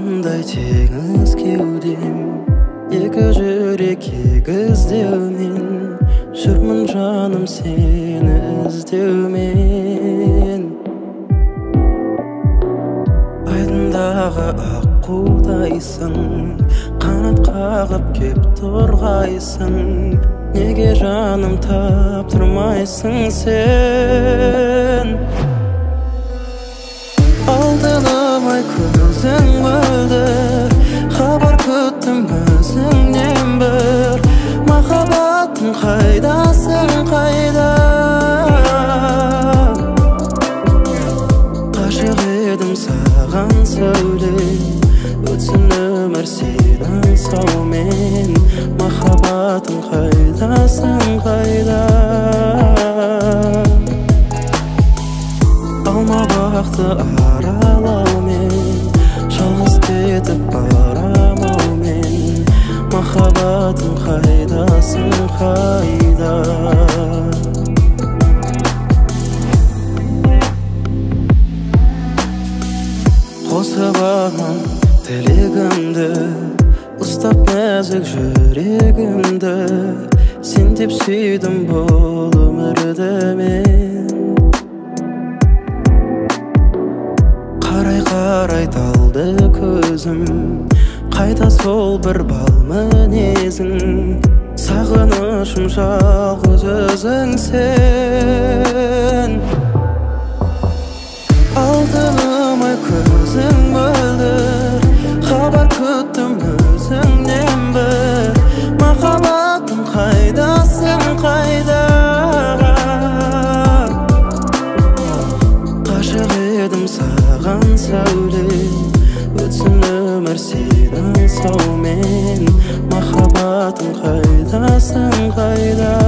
Алтындай теңіз кеудем, екі жүрек егіздеумен, жүрмін жаным сені іздеумен. Айдындағы аққудайсың, қанат қағып кеп торғайсың, неге жаным таптырмайсың сен? Алтыным-ай көзің мөлдір, хабар күттім өзіңнен бір. Махаббатым қайдасың, қайда? Ғашық едім саған сәуле, өтсін өмір сен аңсаумен. Махаббатым қайдасың, қайда? Алмабақты аралаумен, жалғыз кетіп барамаумен. Махаббатым қайдасың, қайда? Қосып алам тілегімді, ұстап нәзік жүрегімді. Сен деп сүйдім бұл өмірді мен. Қарай талды көзім, қайта сол бір бал мінезің. Сағынышым жалғыз өзің сен. Алтыным-ай көзің мөлдір, хабар күттім өзіңнен бір. Махаббатым қайдасың, қайда? Ғашық едім саған сәуле, өтсін өмір сен аңсаумен. Махаббатым қайдасың, қайда?